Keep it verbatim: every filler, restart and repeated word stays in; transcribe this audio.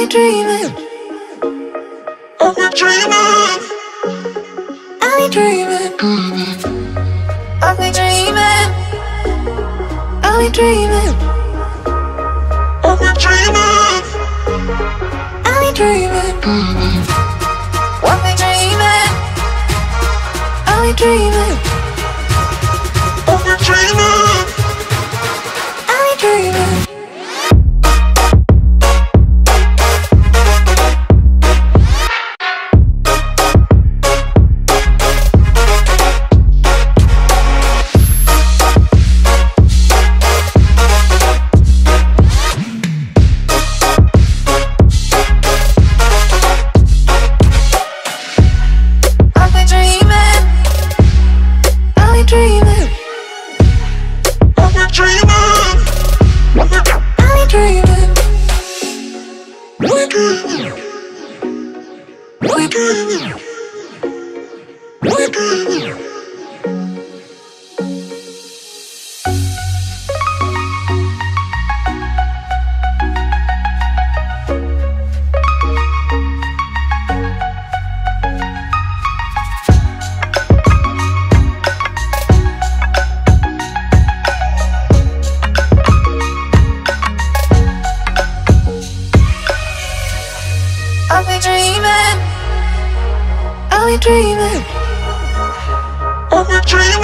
dreaming. I've been dreaming. I've been dreaming. I've been dreaming. I've been dreaming. I've been dreaming. I've been dreaming. I've been dreaming. I've been dreaming. I've been dreaming. I've been dreaming. I've been dreaming. I've been dreaming. I've been dreaming.